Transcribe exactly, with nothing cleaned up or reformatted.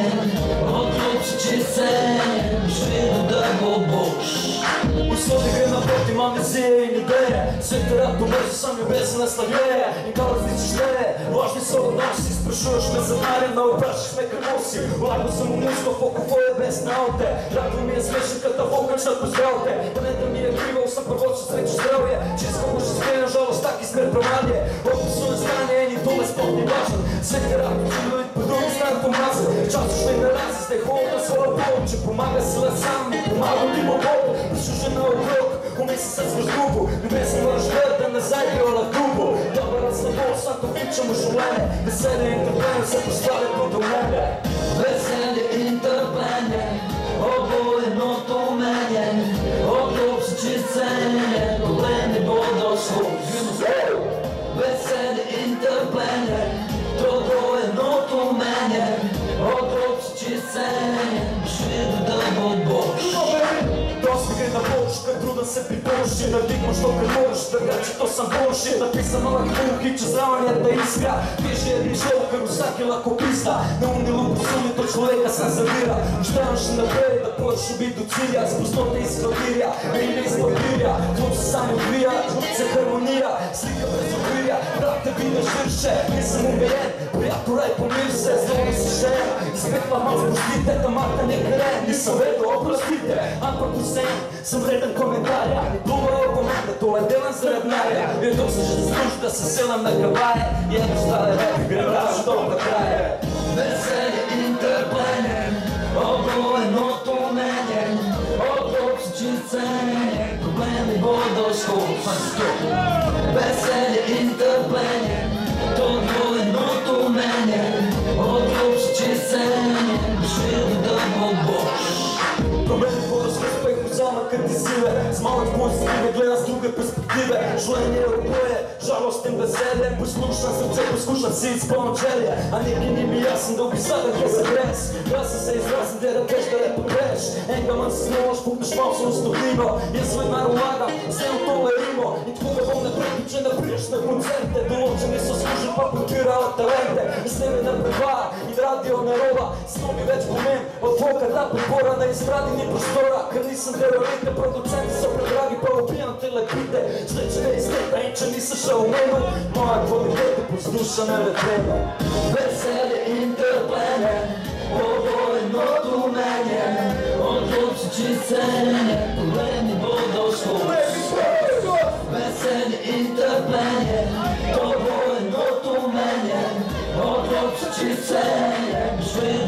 odwróć ci sen, szły do boż. Условия гре напротив, амнезия и неделя. Всеки рад добър се сами без наславие. И кара различи ще важни са odnosi. Спрашуваш ме за нарена, обращаш ме към си. Лаго съм умисло, какво е без наоте. Радо ми е смешен като вълкачна по здравте. Планета ми е кривал, съм първочен сречу здравие. Чист колко ще скрена жалост, так и смер правадие. Опусу не стане, ни думе спот ни важен. Всеки рад чудо и по-друго знае помаза. Част уж ме нарази, сте хората своя Бог. Че помага сила сам, ми помага ти му Бог. Пришужен на окрок, умисли се с грубо. Любезни мъжа да не заиграла в грубо. Добър разлабол, сато включа му желание. Веселе интерплене се поставя под мене. Веселе интерплене, обоеното умение. От общицене, проблеми бодослов. Веселе интерплене, обоеното умение. От общицене, шви до бош. Достигай на Божка, трудно се припомощи. Надигмаш то къде можеш, така че то съм Божи. Написано на хвилки, че здраванията искра. Пише е пришел карусаки лакописта. На умнило посумито човека се завира. Оставаш напред да поеш уби до циря. С пустота изхватиря, не не изхватиря. Клуб се само вия, клуб се хармония. Слика през обиря, брат те видя ширше. Не съм умеен, приятел рай помир се. Злони си шея, изпеква мал с пустите. Тамата не каре, ни съвето опростите. А пък Хусейн, съм вреден коментаря. Това е команда, това е делен сред наря. И тук се ще служи да се селам на кабая. И ето стане реп, гребраш до накрая. Весели интерплене, обоеното умение. От общицене, проблеми бодослов. Весели интерплене, обоеното умение. От общицене, шви до бош. Проблеми по-различно пех зама къде силе. С малък позитиве, гледа с друга перспектива. Желание обое, жалостен веселе. Послушна сърце, послушна си изпълна челия. А не ги не ми ясен да обисадах е за грес. Гласа се изразен, де ръкеш да не потреш. Енгамън с нож, пукнеш малко остудино. Я свой наролагам, взем това римо. И твога вълна прекиче на приш на концерте. Долочени са служи, па потирала таленте. И с тебе на прева, и радио народа. Сноби веч по мен, от волката прибора на изпрадени простора. Храни съм терорите, продуценти са предраги, по-опиям телепите. След че не изтета и че ни са шалмено. Моя квалитет е послушана ветрена. Весели интерплене, обоеното умение. От общицене, проблеми бодослов. Весели интерплене, обоеното умение. От общицене, шви